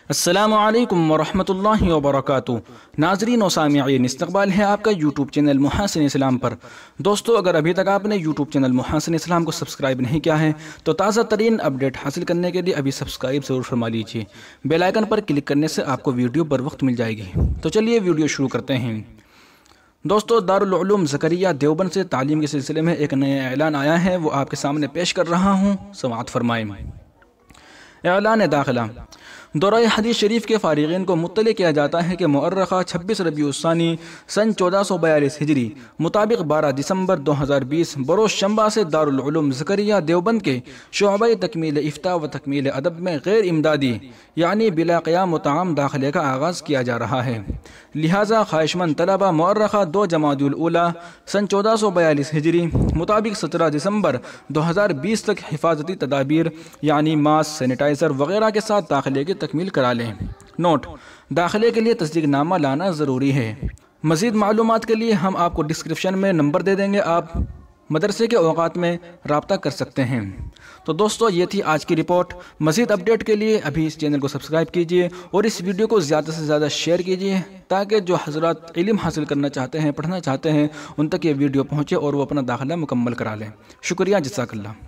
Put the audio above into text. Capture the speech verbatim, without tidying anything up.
السلام علیکم ورحمۃ اللہ وبرکاتہ۔ ناظرین و سامعین، استقبال ہے آپ کا یوٹیوب چینل محاسن اسلام پر۔ دوستو، اگر ابھی تک آپ نے یوٹیوب چینل محاسن اسلام کو سبسکرائب نہیں کیا ہے تو تازہ ترین اپڈیٹ حاصل کرنے کے لیے ابھی سبسکرائب ضرور فرما لیجیے۔ بیل آئیکن پر کلک کرنے سے آپ کو ویڈیو بر وقت مل جائے گی۔ تو چلیے ویڈیو شروع کرتے ہیں۔ دوستو، دارالعلوم زکریا دیوبند سے تعلیم کے سلسلے میں ایک نیا اعلان آیا ہے، وہ آپ کے سامنے پیش کر رہا ہوں، سماعت فرمائیں۔ اعلان داخلہ۔ دورہ حدیث شریف کے فارغین کو مطلع کیا جاتا ہے کہ مؤرخہ چھبیس ربیع الثانی سن چودہ سو بیالیس ہجری مطابق بارہ دسمبر دو ہزار بیس بروز شنبہ سے دارالعلوم زکریا دیوبند کے شعبہ تکمیل افتاء و تکمیل ادب میں غیر امدادی یعنی بلا قیام و طعام داخلے کا آغاز کیا جا رہا ہے۔ لہٰذا خواہشمند طلبہ مؤرخہ دو جمادی الاولیٰ سن چودہ سو بیالیس ہجری مطابق سترہ دسمبر دو ہزار بیس تک حفاظتی تدابیر یعنی ماسک، سینیٹائزر وغیرہ کے ساتھ داخلے کی تکمیل کرا لیں۔ نوٹ: داخلے کے لیے تصدیق نامہ لانا ضروری ہے۔ مزید معلومات کے لیے ہم آپ کو ڈسکرپشن میں نمبر دے دیں گے، آپ مدرسے کے اوقات میں رابطہ کر سکتے ہیں۔ تو دوستو، یہ تھی آج کی رپورٹ۔ مزید اپڈیٹ کے لیے ابھی اس چینل کو سبسکرائب کیجئے اور اس ویڈیو کو زیادہ سے زیادہ شیئر کیجئے تاکہ جو حضرات علم حاصل کرنا چاہتے ہیں، پڑھنا چاہتے ہیں، ان تک یہ ویڈیو پہنچے اور وہ اپنا داخلہ مکمل کرا لیں۔ شکریہ، جزاک اللہ۔